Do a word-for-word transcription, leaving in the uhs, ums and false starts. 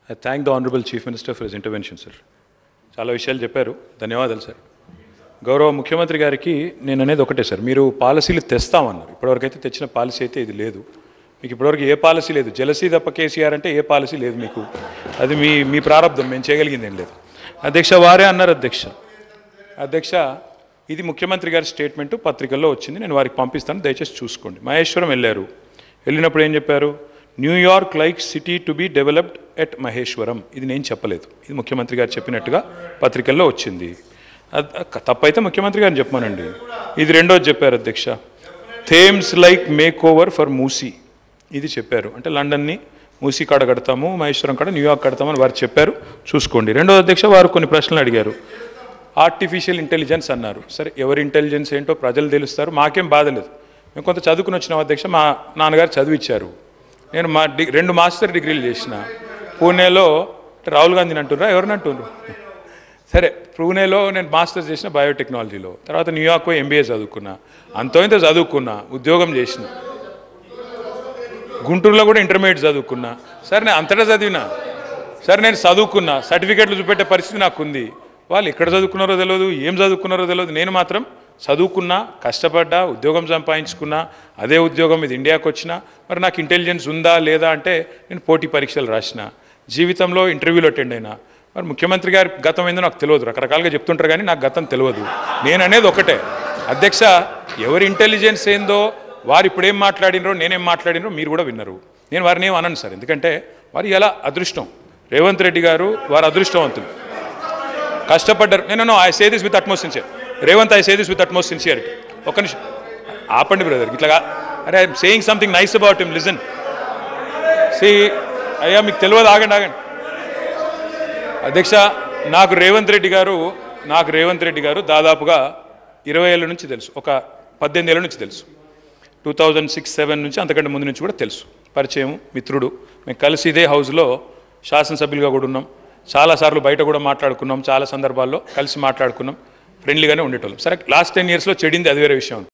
I thank the Honorable Chief Minister for his intervention, sir. చాలా విషయాలు చెప్పారు, ధన్యవాదాలు సార్. గౌరవ ముఖ్యమంత్రి గారికి నేను అనేది ఒకటే సార్, మీరు పాలసీలు తెస్తామన్నారు. ఇప్పటివరకు అయితే తెచ్చిన పాలసీ అయితే ఇది లేదు. మీకు ఇప్పటివరకు ఏ పాలసీ లేదు. జలసీ తప్ప కేసీఆర్ అంటే ఏ పాలసీ లేదు మీకు. అది మీ మీ ప్రారంభం, మేము చేయగలిగింది ఏం లేదు. అధ్యక్ష వారే అన్నారు. అధ్యక్ష అధ్యక్ష ఇది ముఖ్యమంత్రి గారి స్టేట్మెంటు పత్రికల్లో వచ్చింది, నేను వారికి పంపిస్తాను, దయచేసి చూసుకోండి. మహేశ్వరం వెళ్ళారు, వెళ్ళినప్పుడు ఏం చెప్పారు? New York like city to be developed at Maheshwaram. ఇది నేను చెప్పలేదు, ఇది ముఖ్యమంత్రి గారు చెప్పినట్టుగా పత్రికల్లో వచ్చింది. తప్పైతే ముఖ్యమంత్రి గారిని చెప్పమానండి. ఇది రెండోది చెప్పారు అధ్యక్ష, Thames like make over for Musi. ఇది చెప్పారు, అంటే లండన్ని మూసీ కాడ కడతాము, మహేశ్వరం కాడ న్యూయార్క్ కడతామని వారు చెప్పారు, చూసుకోండి. రెండోది అధ్యక్ష, వారు కొన్ని ప్రశ్నలు అడిగారు. ఆర్టిఫిషియల్ ఇంటెలిజెన్స్ అన్నారు. సరే, ఎవరి ఇంటెలిజెన్స్ ఏంటో ప్రజలు తెలుస్తారు, మాకేం బాధ లేదు. మేము కొంత చదువుకుని వచ్చినాం అధ్యక్ష, మా నాన్నగారు చదివిచ్చారు. నేను మా డి రెండు మాస్టర్ డిగ్రీలు చేసిన పూణేలో. రాహుల్ గాంధీని అంటున్నారా, ఎవరిని అంటున్నారు? సరే, పూణేలో నేను మాస్టర్స్ చేసిన బయోటెక్నాలజీలో. తర్వాత న్యూయార్క్ ఎంబీఏ చదువుకున్నా, అంతో ఇంత చదువుకున్నా, ఉద్యోగం చేసిన. గుంటూరులో కూడా ఇంటర్మీడియట్ చదువుకున్నా. సరే, నేను అంతటా చదివినా. సరే, నేను చదువుకున్నా, సర్టిఫికేట్లు చూపెట్టే పరిస్థితి నాకు ఉంది. వాళ్ళు ఎక్కడ చదువుకున్నారో తెలియదు, ఏం చదువుకున్నారో తెలియదు. నేను మాత్రం చదువుకున్నా, కష్టపడ్డా, ఉద్యోగం సంపాదించుకున్నా. అదే ఉద్యోగం ఇది ఇండియాకి వచ్చినా. మరి నాకు ఇంటెలిజెన్స్ ఉందా లేదా అంటే నేను పోటీ పరీక్షలు రాసిన, జీవితంలో ఇంటర్వ్యూలు అటెండ్ అయినా. మరి ముఖ్యమంత్రి గారి గతం ఏందో నాకు తెలియదు, రకరకాలుగా చెప్తుంటారు కానీ నాకు గతం తెలియదు. నేను అనేది ఒకటే అధ్యక్ష, ఎవరి ఇంటెలిజెన్స్ ఏందో వారు ఇప్పుడు ఏం మాట్లాడినరో నేనేం మాట్లాడినరో మీరు కూడా విన్నారు. నేను వారిని ఏం అనను సార్, ఎందుకంటే వారు ఎలా అదృష్టం. రేవంత్ రెడ్డి గారు వారు అదృష్టవంతులు, కష్టపడ్డారు. నేను I say this with utmost sincere. Revanth, I say this with utmost sincerity. ఒక్క నిమిషం ఆపండి బ్రదర్, ఇట్లా. అరే, I'm saying something nice about him, listen. See అయ్యా, మీకు తెలియదు, ఆగండి ఆగండి అధ్యక్ష. నాకు రేవంత్ రెడ్డి గారు నాకు రేవంత్ రెడ్డి గారు దాదాపుగా ఇరవై ఏళ్ళ నుంచి తెలుసు, ఒక పద్దెనిమిది ఏళ్ళ నుంచి తెలుసు. టూ థౌజండ్ సిక్స్ సెవెన్ నుంచి, అంతకంటే ముందు నుంచి కూడా తెలుసు. పరిచయం, మిత్రుడు. మేము కలిసి ఇదే హౌస్లో శాసనసభ్యులుగా కూడా ఉన్నాం. చాలాసార్లు బయట కూడా మాట్లాడుకున్నాం, చాలా సందర్భాల్లో కలిసి మాట్లాడుకున్నాం, ఫ్రెండ్లీగానే ఉండేటోళ్ళం. సరే, లాస్ట్ టెన్ ఇయర్స్లో చెడింది, అది వేరే విషయం.